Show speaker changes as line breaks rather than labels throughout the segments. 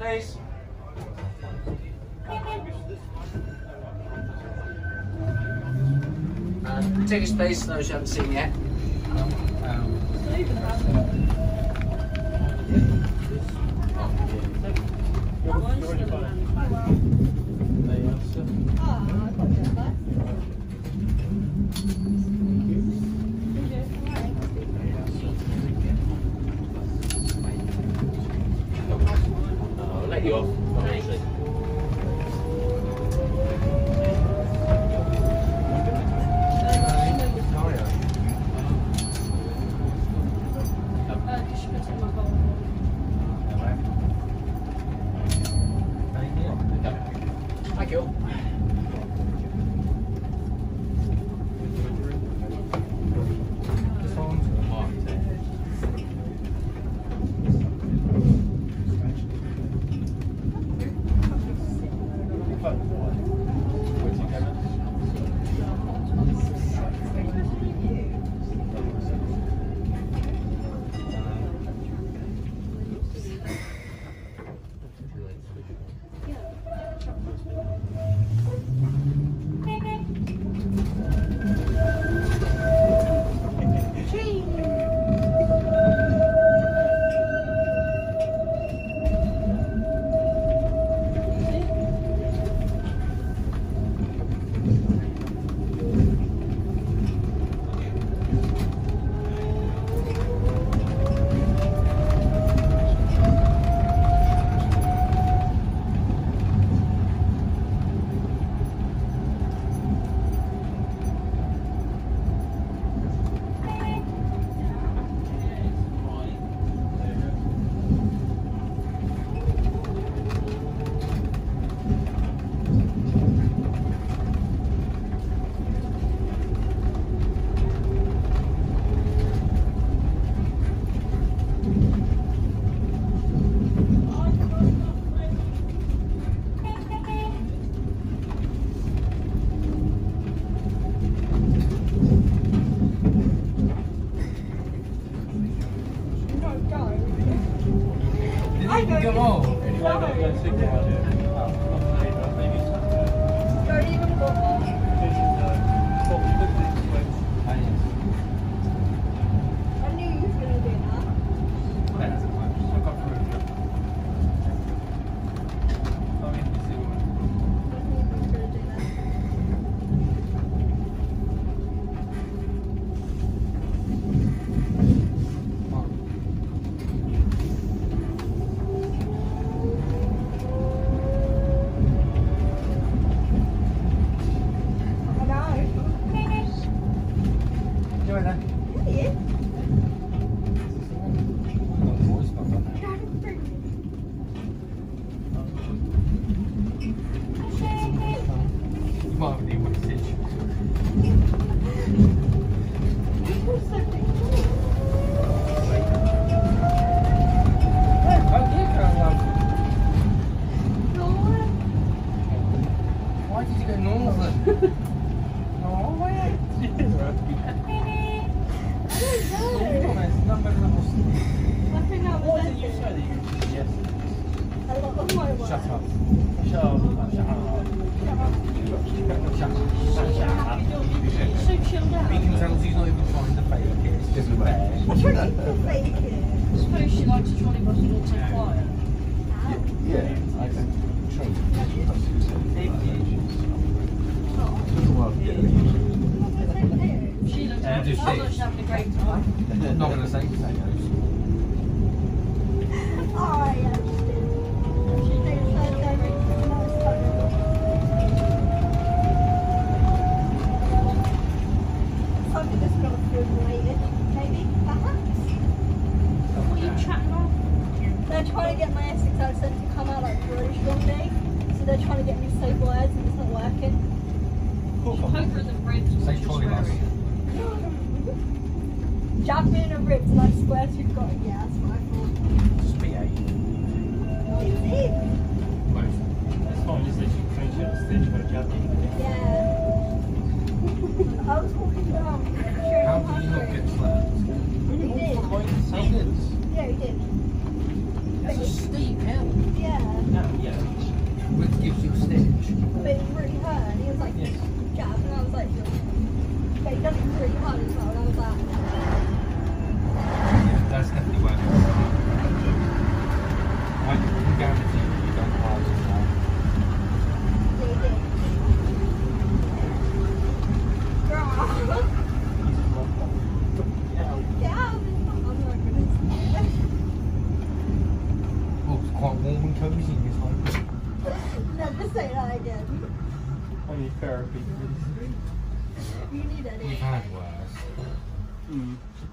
please. Tickets, please, those you haven't seen yet. I'll let you off. Thank you. It's a steep hill.
Yeah.
No, yeah. Which gives you a stitch.
But it really hurt. And he was like,
Yes.
Gav, and I was like, but he does it really hard as well. And I was like,
Yeah, that's definitely worth it. I can guarantee you don't hard as well.
yeah, he did. Girl. Get out of his mouth. I'm not gonna say
Oh, it's quite warm and cosy in this home.
it. Never say that again.
I need therapy.
You need any.
We've had worse.
Mm.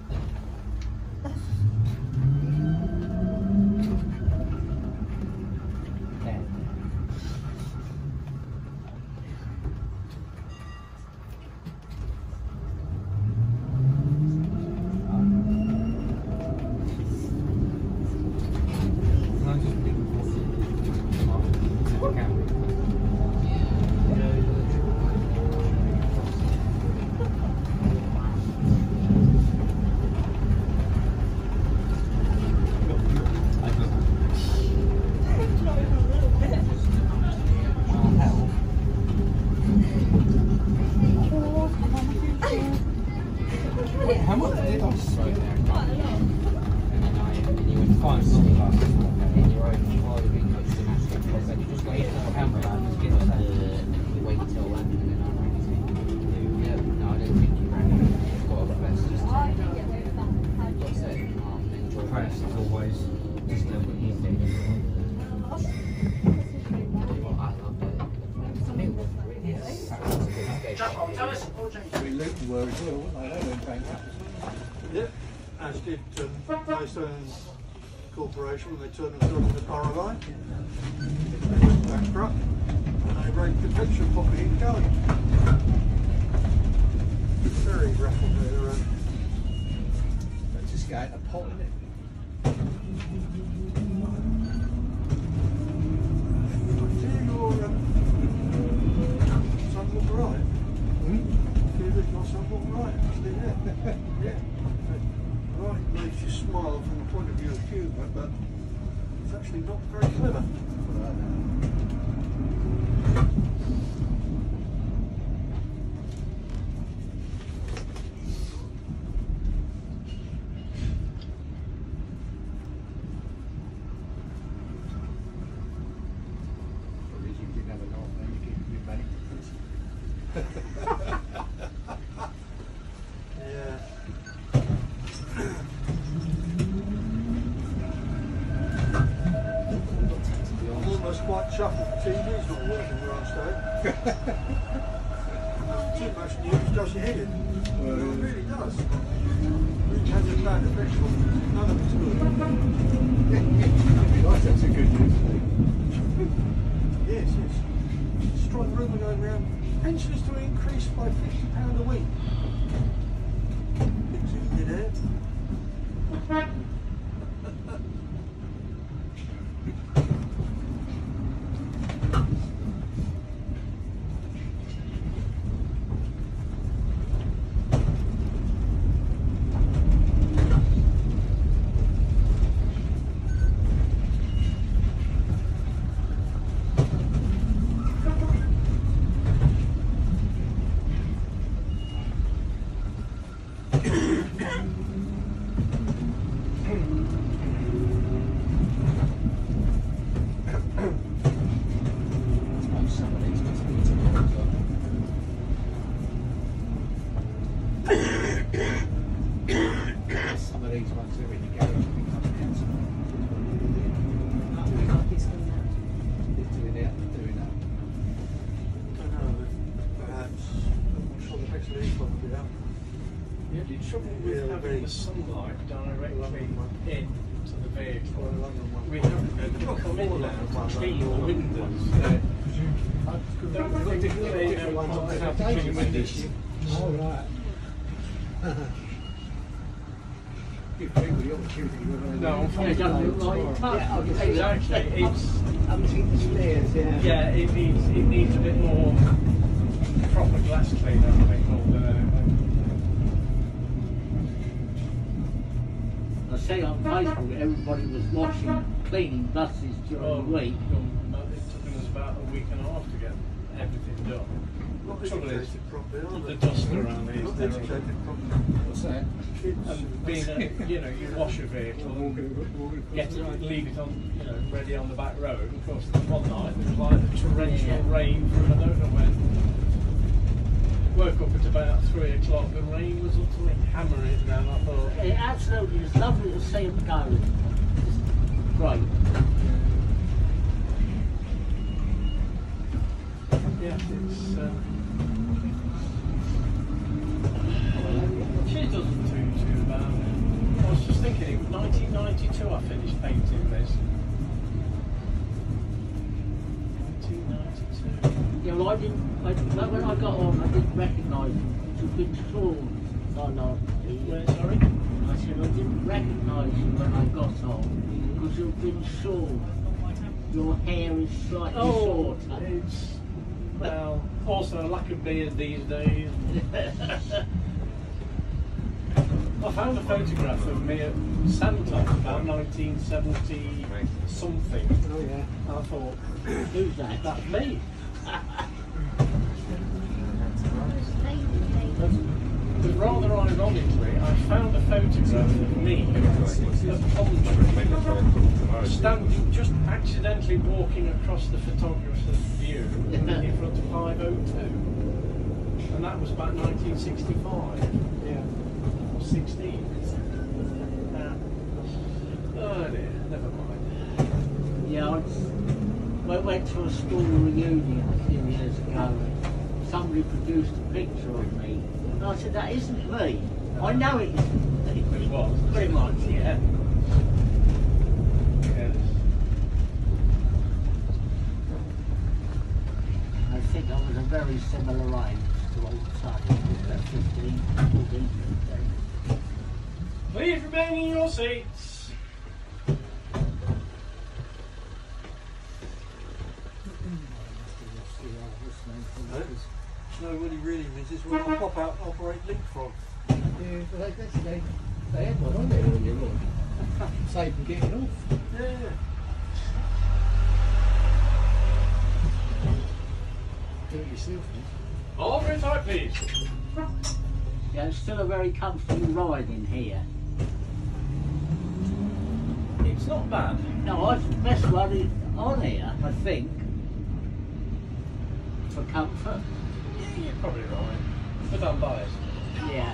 How much did I slow down?
Quite a lot.
And you went
Fine,
fast.
not fast.
And your own driving coach to match that. So you just wait until the camera lands, get us and you wait until then, and then I ran it. Yeah, no, I don't think you ran it. You've got a best just
I didn't get away with that. How do you
set
do?
enjoy
Press is always just a little bit easier.
I loved it.
We looked were as well, weren't they? They went bankrupt.
Yeah, as did Nesa Corporation when they turned themselves into borough line. They went bankrupt and they raided the picture and put me in going. Very raffled their
But just go out a pot, isn't it?
your son look right. Your son look right. Yeah. Right, it makes you smile from the point of view of humour, but it's actually not very clever.
At least you didn't have a laugh, then you keep your money.
Yeah. I'm almost quite chuffed that the TV's not working where I stay. Too much news does your head in. Well, it really does. It has a bad effect on you. None of it's good.
It'd be nice to have some good news.
Yes, yes. Strong rumour going around. Pensions to increase by £50 a week. Things you did it.
Some of these ones are in the garage become cancer. It's doing that.
I know, but perhaps I'm not sure the next league will be out.
Yeah, the trouble with
Yeah, very-
having the sunlight directly into the vehicle, we have to come in now between the windows. Don't think they know what's happening between the windows.
Oh, right. Give people the opportunity whether they
No,
want to-
unfortunately, exactly. It's
Underneath the stairs,
yeah, it needs a bit more proper glass cleaner, I think, more than
I
see on Facebook everybody was washing, cleaning buses during the week.
It took us about a week and a half to get everything done.
Not
The trouble is,
educated properly, are
the
they?
dust around here is
Not
terrible.
educated properly.
What's that?
And being you you wash a vehicle, leave it on, ready on the back road. Of course, one night it was like a torrential rain from I don't know when. Woke up at about 3 o'clock. The rain was utterly hammering down. I thought,
It absolutely is lovely to see them go. It's great.
yeah, it's. She doesn't do too bad. I was just thinking, it was 1992 I finished painting this. 1992.
Yeah, well, when I got on, I didn't recognise you. You've been shorn by last year.
Sorry?
I said I didn't recognise you when I got on because you've been shorn. Your hair is slightly shorter.
It's, well, also a lack of beard these days. I found a photograph of me at Santon about 1970 something.
Oh yeah.
I thought,
Who's that?
that's me. But rather ironically, I found a photograph of me at Coventry, standing, just accidentally walking across the photographer's view in front of 502. And that was about 1965.
Yeah.
Or 16. Oh dear, never mind.
Yeah, I went to a school reunion a few years ago and somebody produced a picture of me. And I said, that isn't me. I know it isn't me.
It was.
Pretty much, yeah.
Yes.
I think I was a very similar age to old Sonny, about 15, 14, 15.
Please remain in your seats.
No, what he really means is when I pop out, operate leapfrog.
Yeah, well, they had one on there earlier on. Save them getting off.
Yeah.
Do it yourself,
All very tight, please.
Yeah, it's still a very comfortable ride in here.
It's not bad.
No, it's the best one on here, I think, for comfort.
Yeah, you're probably right. But I'm biased.
Yeah.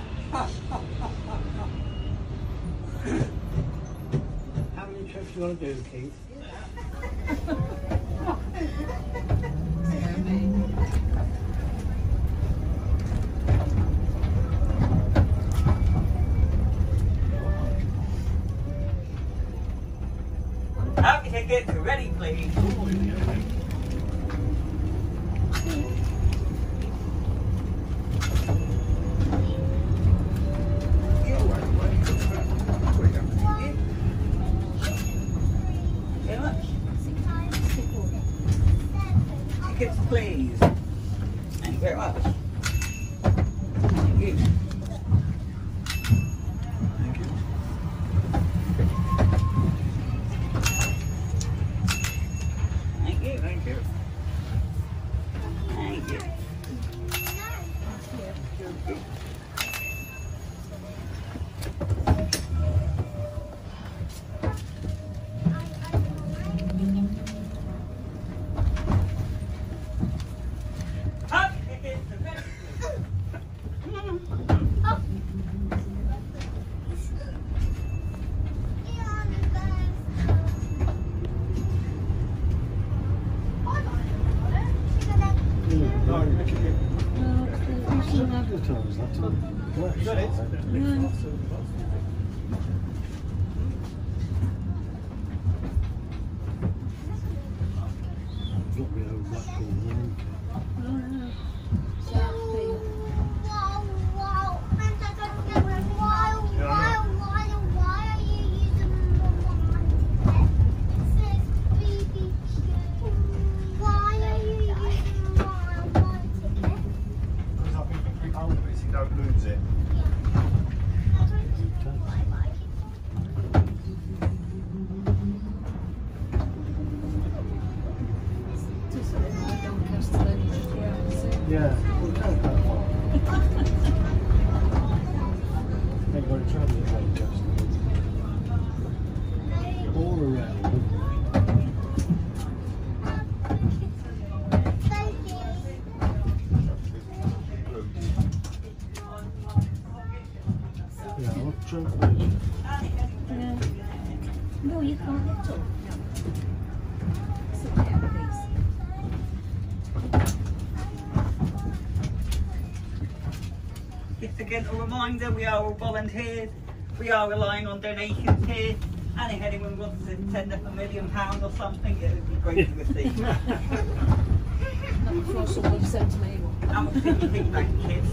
How many trips do you want to do, Keith?
Happy tickets ready, please. Very much. Tickets, please. Thank you very much. Thank you. Thank you, thank you. Thank you. Up, tickets, ready.
Is that it? Because I think if we hold it, you don't lose it. Yeah. Ain't got a trouble with that, just all around. Yeah, what trouble is it?
No, you can't get it. Sit down, please.
Just again a reminder, we are all volunteers. We are relying on donations here. And if anyone wants to send us £1 million or something, it would be great to receive.
Not before someone sent to me.
How much do you think back, kids?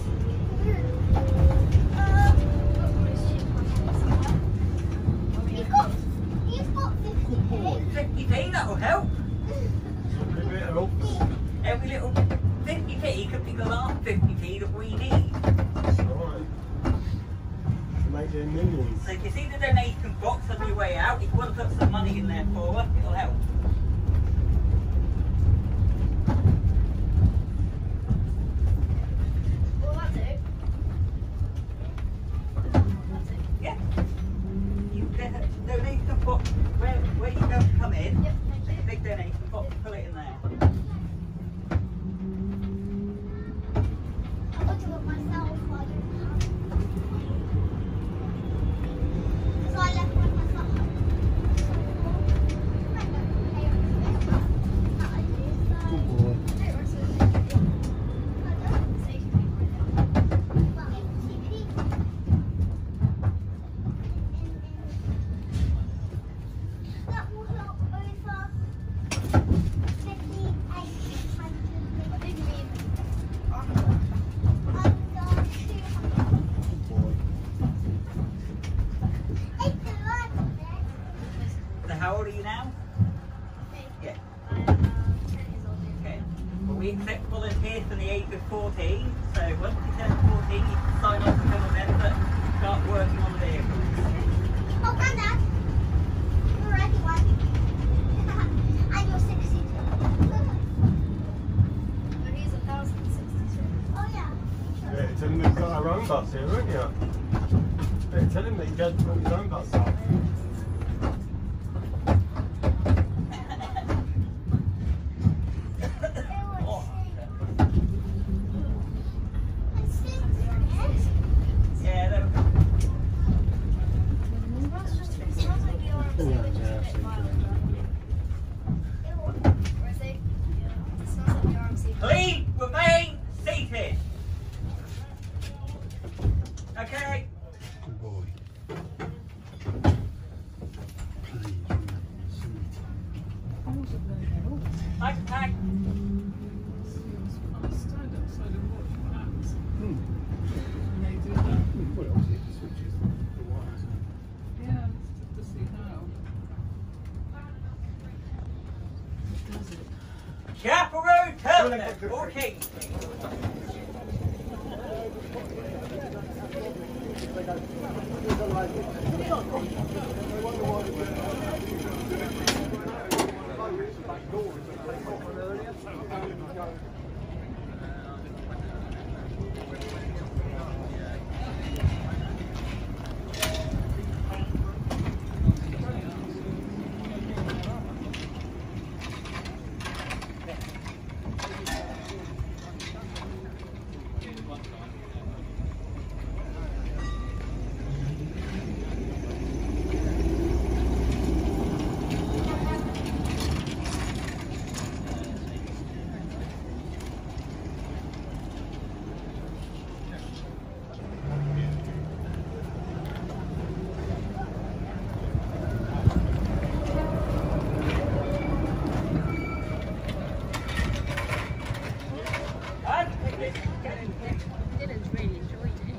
You've got 50p.
50p, that'll help.
Every bit helps.
Every little 50p could be the last 50p that we need.
Right. To make their millions.
So if you see the donation box on your way out, if you want to put some money in there for us, it'll help.
Will that do?
Yeah. You get a donation box where you go to come in.
Yep.
There's a big donation box, put it in there.
I want to look myself, but I don't have. So I left one myself.
Good boy.
That will help over 58. I didn't mean under 200.
Good boy.
It's a lot of it.
So how old are you now? Yeah. Okay. Well, we accept volunteers from the age of 14. So once you turn 14, you can sign on to become a member and start working on the vehicle.
Oh, Grandad, you're ready one. And you're 62. But he's 1,062. Oh, yeah.
Better tell him he's got our own bus here, won't you? Better tell him that he doesn't put his own bus up.
Yeah, that please remain seated. Okay.
Good boy.
Backpack.
Well, obviously it switches the wires.
Yeah, to see how. Does it?
Chaperone Terminal 14.
Dylan's really enjoyed it.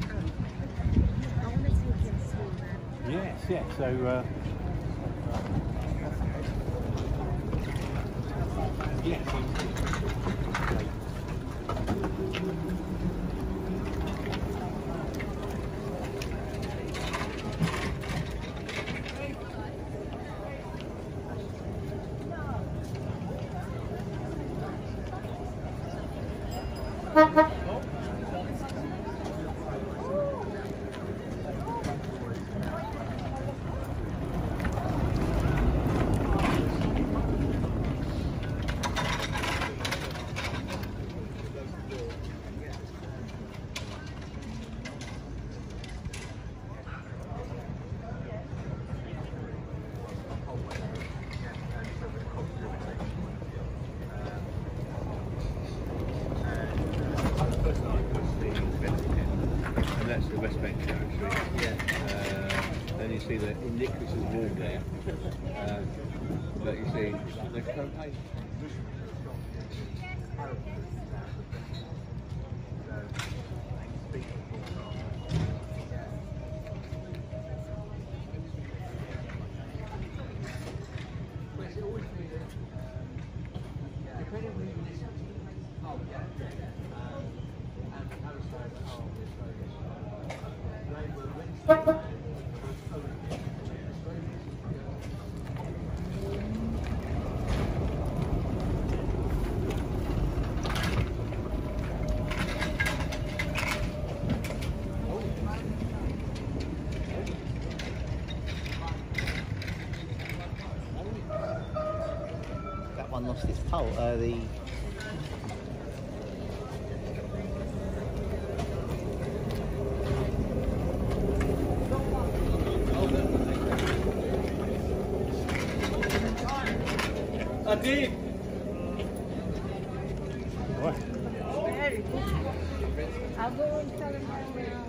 I want to take him to school then.
Yes, yeah, so
That's the West Bench actually. Yeah. Then you see the iniquitous wall there. But you see the Copenhagen.
That one lost its pole. The
I did.
what?
I'll go and tell him right now.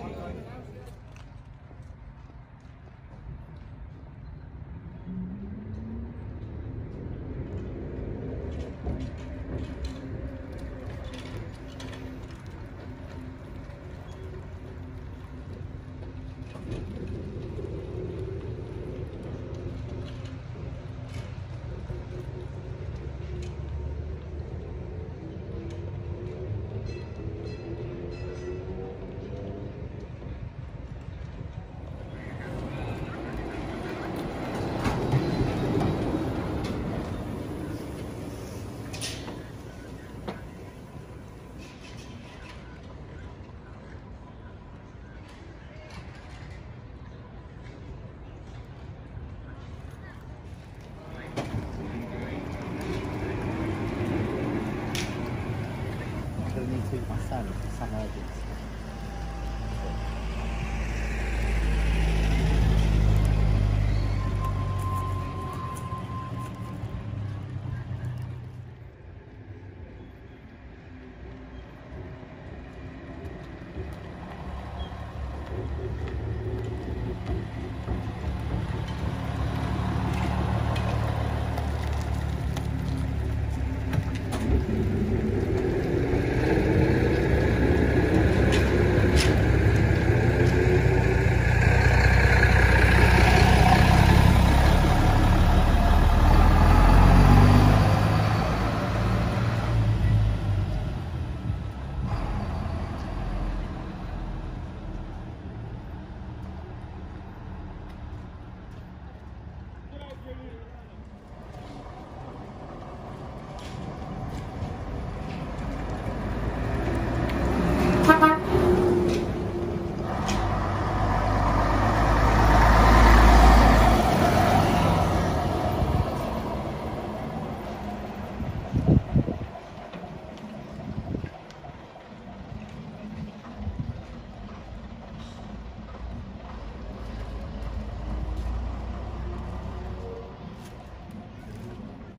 I'm going to need to my son for some urgency.